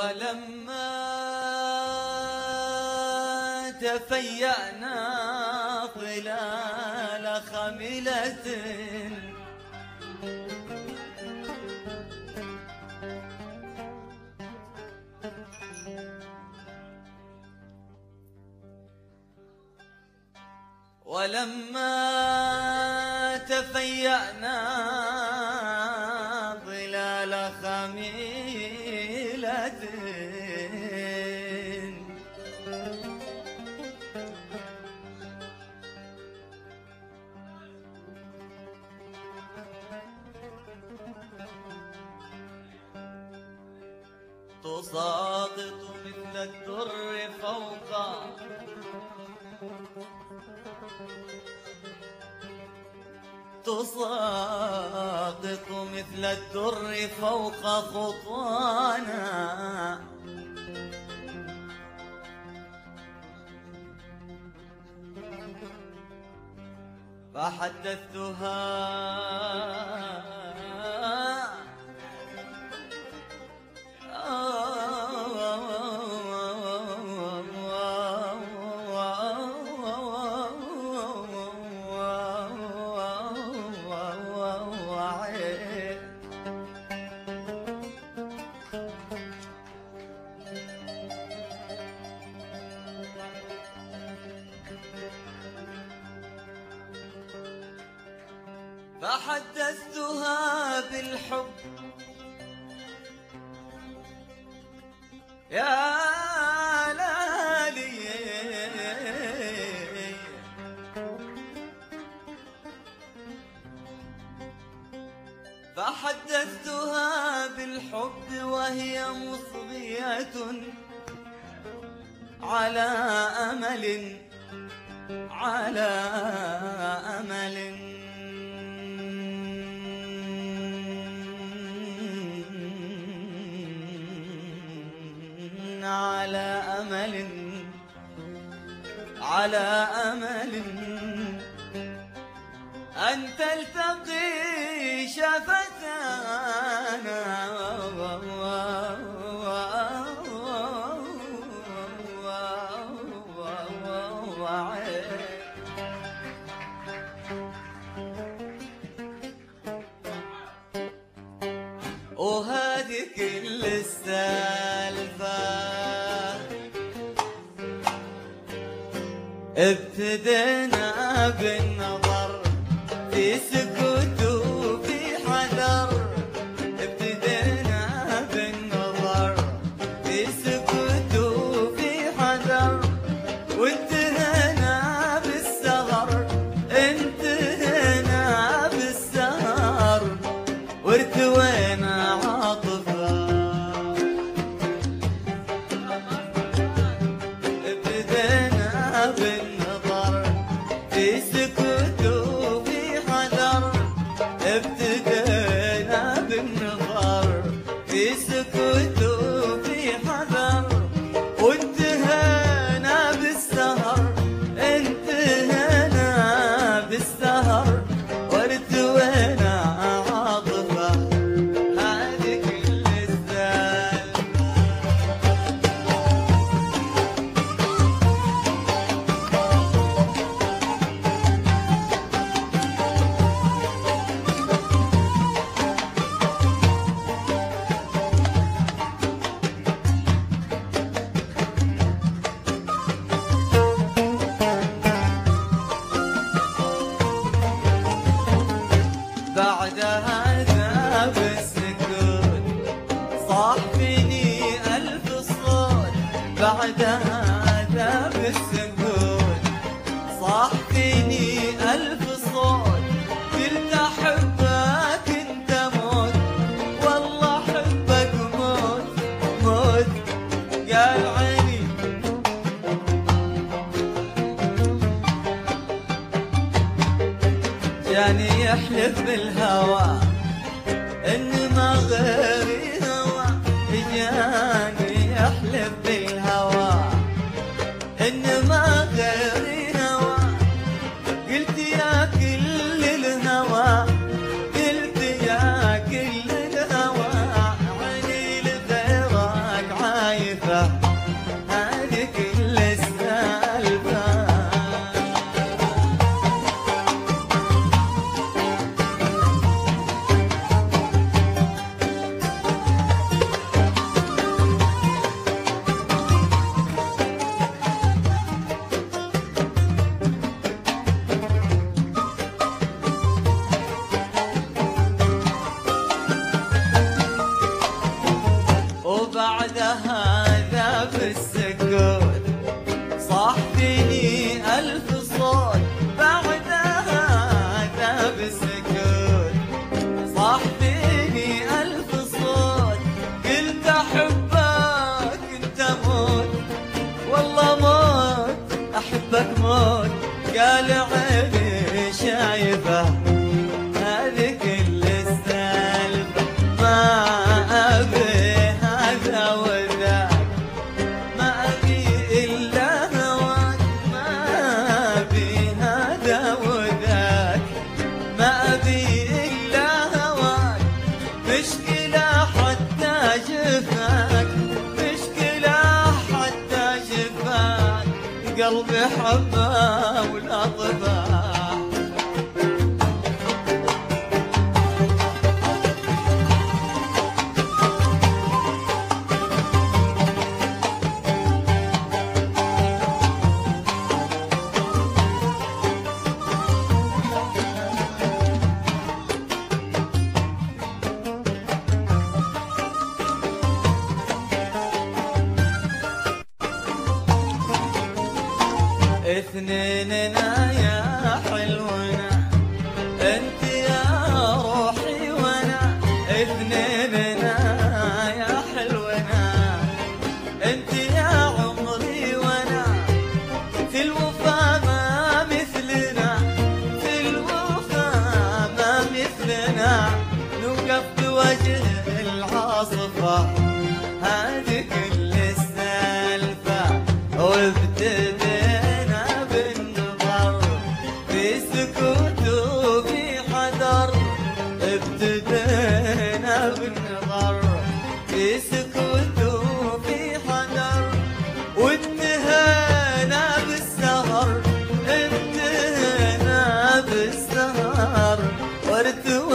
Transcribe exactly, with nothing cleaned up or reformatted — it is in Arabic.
ولما تفيأنا ظلال خملة ولما تفيأنا ظلال خميلة تساقط مثل الدر فوق تساقط مثل الدر فوق خطانا فحدثتها فحدثتها بالحب يا لالي فحدثتها بالحب وهي مصغية على أمل على أمل على أمل على أمل أن تلتقي شفتانا وهذه كل السالفة ابتدينا بالنظر في سكوت وفي حذر ابتدينا بالنظر في سكوت وفي حذر وانتهينا بالسهر انتهينا بالسهر وارتوينا عاطفة ابتدينا بالنظر في سكوت وفي حذر ابتدينا بالنظر في سكوت وفي حذر وانتهينا بالسهر انتهينا بالسهر وارتوينا عاطفة هذه كل السالفة بعد هذا بالسكوت صاح فيني ألف صوت بعد هذا بالسكوت صاح فيني ألف صوت قلت أحبك أنت موت والله أحبك موت موت قال عيني جاني يحلف بالهوى إن ما غيري هوى جاني يحلف بالهوى إن ما غيري هوى قلت يا كل الهوى قلت يا كل الهوى عيني لغيرك وقلبي حبه ولا طفاه. اثنيننا يا حلونا انت يا روحي وانا، اثنيننا يا حلونا انت يا عمري وانا، في الوفا ما مثلنا، في الوفا ما مثلنا، نوقف بوجه العاصفة هذه كل السالفة، وابتدى سكوت وفي حذر، ابتدينا بالنظر في سكوت وفي حذر، وانتهينا بالسهر، انتهينا بالسهر، وارتوى